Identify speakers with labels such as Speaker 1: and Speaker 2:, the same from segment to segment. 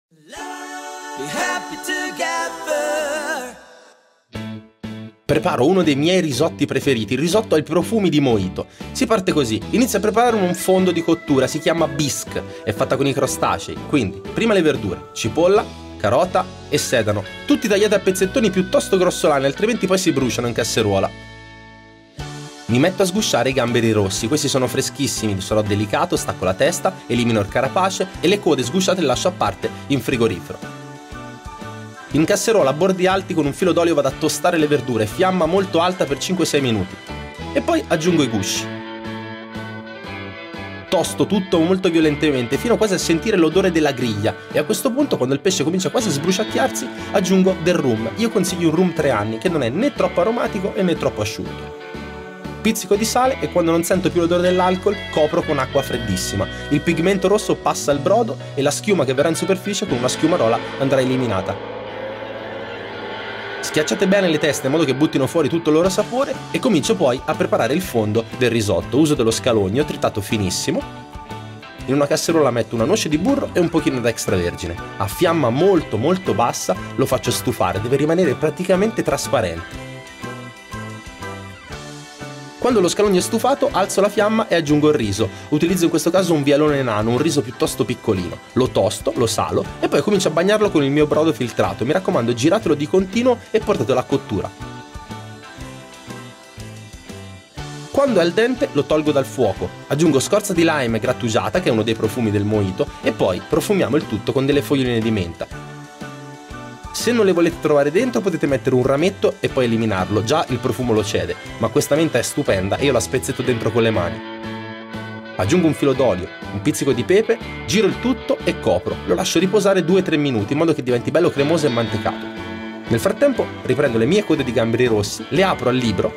Speaker 1: Preparo uno dei miei risotti preferiti, il risotto ai profumi di mojito. Si parte così: inizio a preparare un fondo di cottura, si chiama bisque, è fatta con i crostacei. Quindi, prima le verdure, cipolla, carota e sedano, tutti tagliati a pezzettoni piuttosto grossolani, altrimenti poi si bruciano in casseruola. Mi metto a sgusciare i gamberi rossi, questi sono freschissimi, sarò delicato, stacco la testa, elimino il carapace e le code sgusciate le lascio a parte in frigorifero. In casseruola a bordi alti con un filo d'olio vado a tostare le verdure, fiamma molto alta per 5-6 minuti. E poi aggiungo i gusci. Tosto tutto molto violentemente fino quasi a sentire l'odore della griglia e a questo punto, quando il pesce comincia quasi a sbruciacchiarsi, aggiungo del rum. Io consiglio un rum 3 anni che non è né troppo aromatico e né troppo asciutto. Pizzico di sale e quando non sento più l'odore dell'alcol copro con acqua freddissima. Il pigmento rosso passa al brodo e la schiuma che verrà in superficie con una schiumarola andrà eliminata. Schiacciate bene le teste in modo che buttino fuori tutto il loro sapore e comincio poi a preparare il fondo del risotto. Uso dello scalogno tritato finissimo. In una casseruola metto una noce di burro e un pochino d'extravergine. A fiamma molto bassa lo faccio stufare, deve rimanere praticamente trasparente. Quando lo scalogno è stufato, alzo la fiamma e aggiungo il riso. Utilizzo in questo caso un vialone nano, un riso piuttosto piccolino. Lo tosto, lo salo e poi comincio a bagnarlo con il mio brodo filtrato. Mi raccomando, giratelo di continuo e portatelo a cottura. Quando è al dente lo tolgo dal fuoco. Aggiungo scorza di lime grattugiata, che è uno dei profumi del mojito, e poi profumiamo il tutto con delle foglioline di menta. Se non le volete trovare dentro potete mettere un rametto e poi eliminarlo, già il profumo lo cede, ma questa menta è stupenda e io la spezzetto dentro con le mani. Aggiungo un filo d'olio, un pizzico di pepe, giro il tutto e copro, lo lascio riposare 2-3 minuti in modo che diventi bello cremoso e mantecato. Nel frattempo riprendo le mie code di gamberi rossi, le apro al libro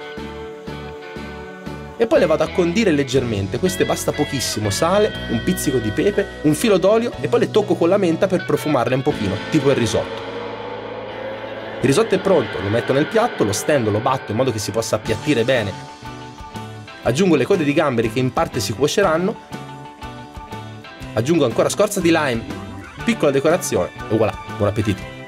Speaker 1: e poi le vado a condire leggermente. Queste basta pochissimo: sale, un pizzico di pepe, un filo d'olio e poi le tocco con la menta per profumarle un pochino, tipo il risotto. Il risotto è pronto, lo metto nel piatto, lo stendo, lo batto in modo che si possa appiattire bene. Aggiungo le code di gamberi che in parte si cuoceranno. Aggiungo ancora scorza di lime, piccola decorazione e voilà, buon appetito!